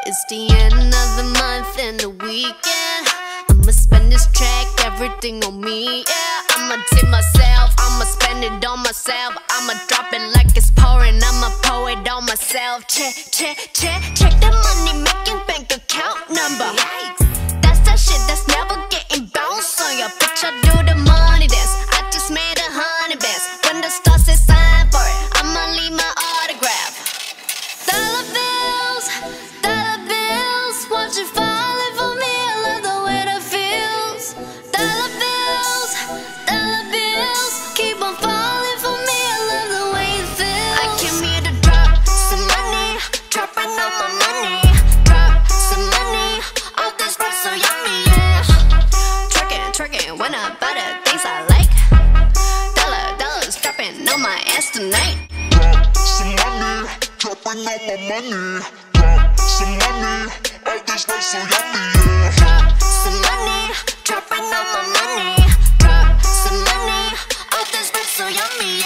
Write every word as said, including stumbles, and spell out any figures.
It's the end of the month and the weekend. I'ma spend this track, everything on me, yeah. I'ma tip myself, I'ma spend it on myself. I'ma drop it like it's pouring, I'ma pour it on myself. Check, check, check, check the money making bank account number. Yikes, that's that shit that's never getting bounced on ya. Bitch, I do the money dance, I just made a hundred bands. When the stars say sign for it, I'ma leave my autograph. Dollar bills, dollar bills, watch it falling for me. I love the way that feels. Dollar bills, dollar bills, keep on falling for me. I love the way it feels. I came here to drop some money, dropping all my money. Drop some money, all this rice so yummy, yeah. Twerking, twerking, when I buy the things I like. Dollar, dollars dropping on my ass tonight. Drop some money, dropping all my money. Drop some money, all this rice so yummy, yeah. Drop some money, dropping all my money. Drop some money, all this rice so yummy.